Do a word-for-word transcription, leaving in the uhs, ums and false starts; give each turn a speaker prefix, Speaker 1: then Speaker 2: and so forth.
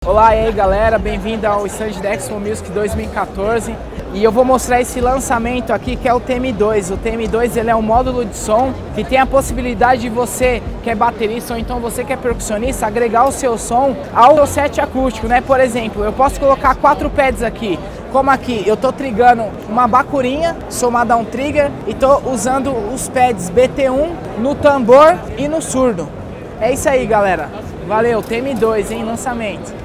Speaker 1: Olá, e aí galera, bem-vindo ao stand da Expo Music dois mil e quatorze. E eu vou mostrar esse lançamento aqui que é o T M dois. O T M dois ele é um módulo de som que tem a possibilidade de você, que é baterista ou então você que é percussionista, agregar o seu som ao set acústico, né? Por exemplo, eu posso colocar quatro pads aqui, como aqui eu tô trigando uma bacurinha somada a um trigger e tô usando os pads B T um no tambor e no surdo. É isso aí, galera. Valeu, T M dois, hein? Lançamento.